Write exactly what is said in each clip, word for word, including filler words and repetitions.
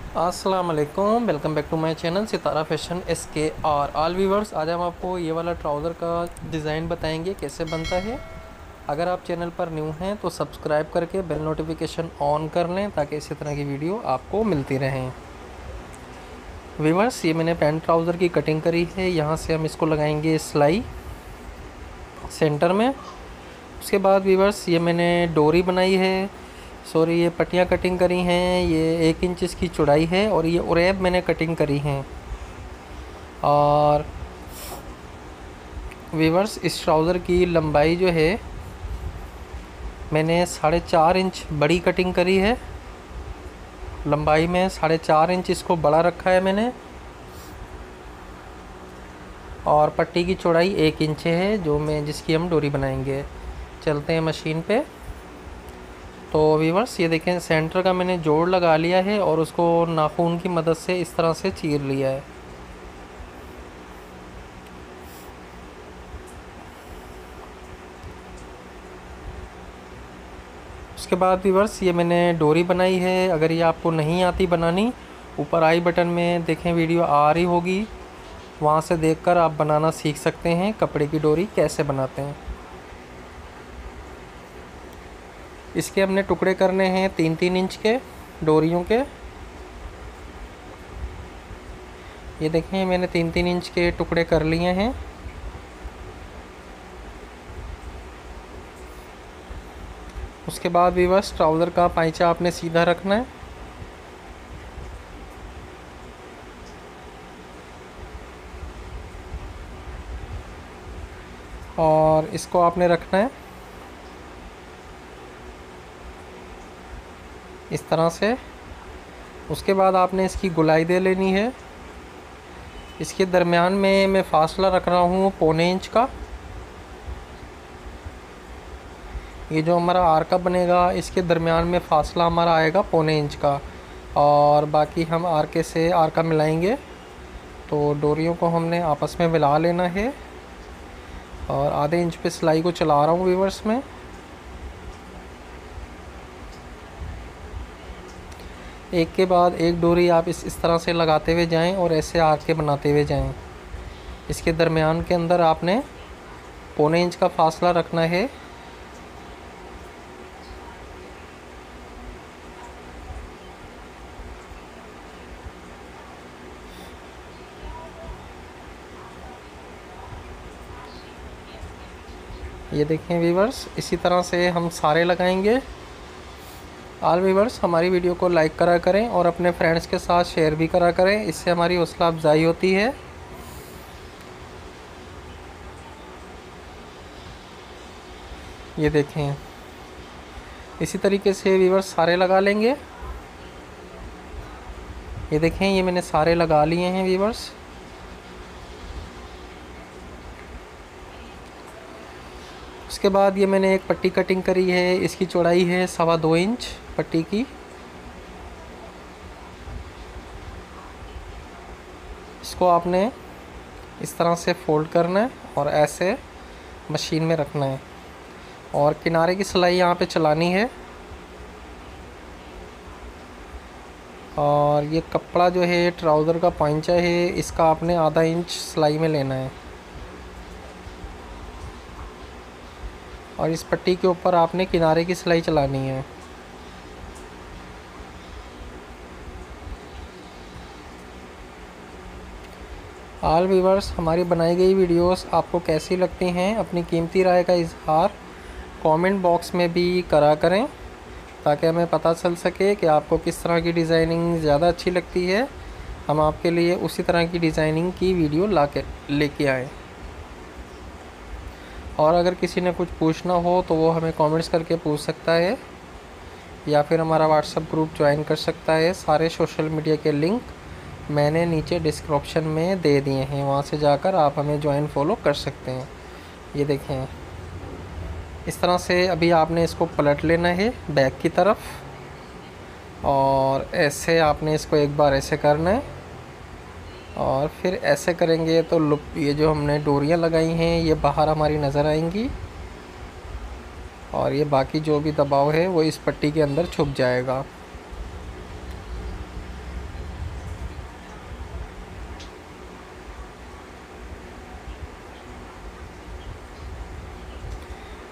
अस्सलाम वालेकुम, welcome back to my channel Sitara fashion S K R all viewers. आज हम आपको ये वाला ट्राउज़र का डिज़ाइन बताएंगे कैसे बनता है। अगर आप चैनल पर न्यू हैं तो सब्सक्राइब करके बेल नोटिफिकेशन ऑन कर लें ताकि इसी तरह की वीडियो आपको मिलती रहें। व्यूवर्स, ये मैंने पैंट ट्राउज़र की कटिंग करी है। यहाँ से हम इसको लगाएंगे सिलाई सेंटर में। उसके बाद व्यूवर्स, ये मैंने डोरी बनाई है, सॉरी ये पट्टियाँ कटिंग करी हैं। ये एक इंच इसकी चौड़ाई है और ये उरेब मैंने कटिंग करी हैं। और व्यूवर्स, इस ट्राउज़र की लंबाई जो है मैंने साढ़े चार इंच बड़ी कटिंग करी है। लंबाई में साढ़े चार इंच इसको बड़ा रखा है मैंने। और पट्टी की चौड़ाई एक इंच है जो मैं जिसकी हम डोरी बनाएंगे। चलते हैं मशीन पे। तो व्यूवर्स, ये देखें सेंटर का मैंने जोड़ लगा लिया है और उसको नाखून की मदद से इस तरह से चीर लिया है। उसके बाद व्यूवर्स, ये मैंने डोरी बनाई है। अगर ये आपको नहीं आती बनानी, ऊपर आई बटन में देखें वीडियो आ रही होगी, वहाँ से देखकर आप बनाना सीख सकते हैं कपड़े की डोरी कैसे बनाते हैं। इसके हमने टुकड़े करने हैं तीन तीन इंच के डोरियों के। ये देखें मैंने तीन तीन इंच के टुकड़े कर लिए हैं। उसके बाद भी बस ट्राउज़र का पाइचा आपने सीधा रखना है। और इसको आपने रखना है इस तरह से। उसके बाद आपने इसकी गुलाई दे लेनी है। इसके दरमियान में मैं फासला रख रहा हूँ पौने इंच का। ये जो हमारा आर का बनेगा, इसके दरमियान में फासला हमारा आएगा पौने इंच का। और बाकी हम आर के से आर का मिलाएंगे। तो डोरियों को हमने आपस में मिला लेना है। और आधे इंच पे सिलाई को चला रहा हूँ व्यूवर्स में। एक के बाद एक डोरी आप इस इस तरह से लगाते हुए जाएं और ऐसे आर्क के बनाते हुए जाएं। इसके दरमियान के अंदर आपने पौने इंच का फासला रखना है। ये देखें व्यूवर्स, इसी तरह से हम सारे लगाएंगे। आल व्यूवर्स, हमारी वीडियो को लाइक करा करें और अपने फ्रेंड्स के साथ शेयर भी करा करें, इससे हमारी हौसला अफजाई होती है। ये देखें, इसी तरीके से व्यूवर्स सारे लगा लेंगे। ये देखें, ये मैंने सारे लगा लिए हैं व्यूवर्स। उसके बाद ये मैंने एक पट्टी कटिंग करी है। इसकी चौड़ाई है सवा दो इंच पट्टी की। इसको आपने इस तरह से फोल्ड करना है और ऐसे मशीन में रखना है और किनारे की सिलाई यहाँ पे चलानी है। और ये कपड़ा जो है ट्राउज़र का पांचा है, इसका आपने आधा इंच सिलाई में लेना है। और इस पट्टी के ऊपर आपने किनारे की सिलाई चलानी है। आल व्यूवर्स, हमारी बनाई गई वीडियोस आपको कैसी लगती हैं, अपनी कीमती राय का इजहार कमेंट बॉक्स में भी करा करें ताकि हमें पता चल सके कि आपको किस तरह की डिज़ाइनिंग ज़्यादा अच्छी लगती है। हम आपके लिए उसी तरह की डिज़ाइनिंग की वीडियो ला के लेके आएँ। और अगर किसी ने कुछ पूछना हो तो वो हमें कमेंट्स करके पूछ सकता है या फिर हमारा व्हाट्सएप ग्रुप ज्वाइन कर सकता है। सारे सोशल मीडिया के लिंक मैंने नीचे डिस्क्रिप्शन में दे दिए हैं, वहाँ से जाकर आप हमें ज्वाइन फॉलो कर सकते हैं। ये देखें, इस तरह से अभी आपने इसको पलट लेना है बैक की तरफ और ऐसे आपने इसको एक बार ऐसे करना है और फिर ऐसे करेंगे तो लुप ये जो हमने डोरियां लगाई हैं ये बाहर हमारी नज़र आएंगी और ये बाकी जो भी दबाव है वो इस पट्टी के अंदर छुप जाएगा।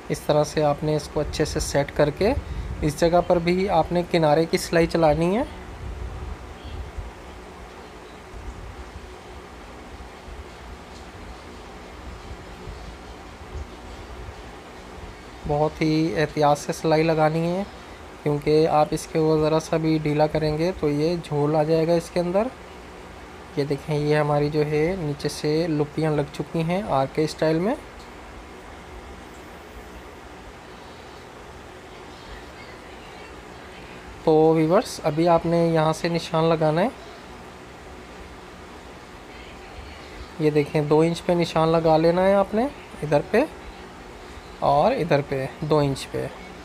इस तरह से आपने इसको अच्छे से सेट करके इस जगह पर भी आपने किनारे की सिलाई चलानी है। बहुत ही एहतियात से सिलाई लगानी है, क्योंकि आप इसके वो ज़रा सा भी ढीला करेंगे तो ये झोल आ जाएगा इसके अंदर। ये देखें, ये हमारी जो है नीचे से लुपियाँ लग चुकी हैं आर के स्टाइल में। तो व्यूअर्स, अभी आपने यहाँ से निशान लगाना है। ये देखें, दो इंच पे निशान लगा लेना है आपने, इधर पे और इधर पे दो इंच पे।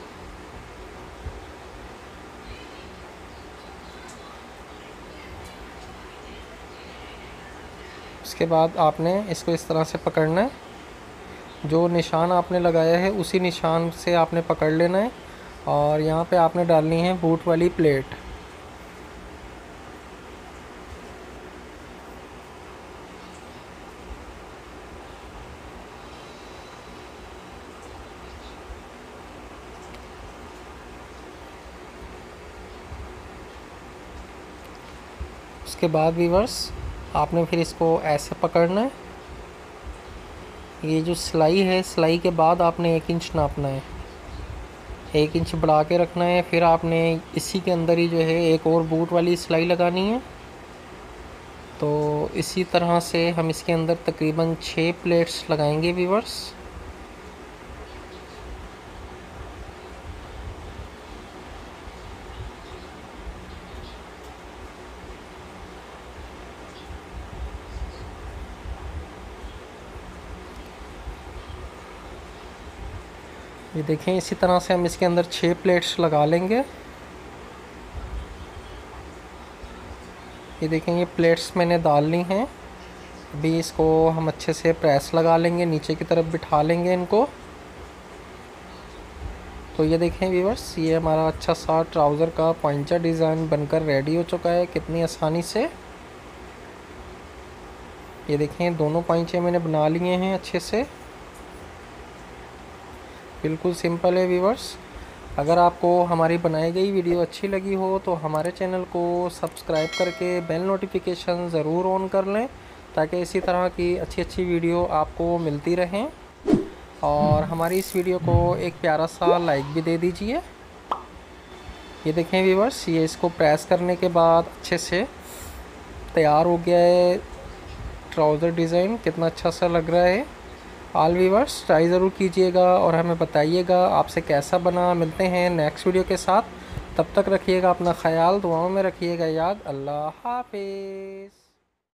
उसके बाद आपने इसको इस तरह से पकड़ना है। जो निशान आपने लगाया है उसी निशान से आपने पकड़ लेना है और यहाँ पे आपने डालनी है बूट वाली प्लेट। उसके बाद व्यूअर्स, आपने फिर इसको ऐसे पकड़ना है। ये जो सिलाई है, सिलाई के बाद आपने एक इंच नापना है, एक इंच बढ़ा के रखना है। फिर आपने इसी के अंदर ही जो है एक और बूट वाली सिलाई लगानी है। तो इसी तरह से हम इसके अंदर तकरीबन छः प्लेट्स लगाएंगे व्यूअर्स। ये देखें, इसी तरह से हम इसके अंदर छः प्लेट्स लगा लेंगे। ये देखें, ये प्लेट्स मैंने डाल ली हैं। अभी इसको हम अच्छे से प्रेस लगा लेंगे, नीचे की तरफ बिठा लेंगे इनको। तो ये देखें व्यूअर्स, ये हमारा अच्छा सा ट्राउज़र का पॉइंचर डिज़ाइन बनकर रेडी हो चुका है कितनी आसानी से। ये देखें, दोनों पॉइंचे मैंने बना लिए हैं अच्छे से, बिल्कुल सिंपल है व्यूअर्स। अगर आपको हमारी बनाई गई वीडियो अच्छी लगी हो तो हमारे चैनल को सब्सक्राइब करके बेल नोटिफिकेशन ज़रूर ऑन कर लें, ताकि इसी तरह की अच्छी अच्छी वीडियो आपको मिलती रहें। और हमारी इस वीडियो को एक प्यारा सा लाइक भी दे दीजिए। ये देखें व्यूअर्स, ये इसको प्रेस करने के बाद अच्छे से तैयार हो गया है ट्राउज़र डिज़ाइन, कितना अच्छा सा लग रहा है। ऑल व्यूअर्स, ट्राई ज़रूर कीजिएगा और हमें बताइएगा आपसे कैसा बना। मिलते हैं नेक्स्ट वीडियो के साथ, तब तक रखिएगा अपना ख्याल, दुआओं में रखिएगा याद। अल्लाह हाफिज़।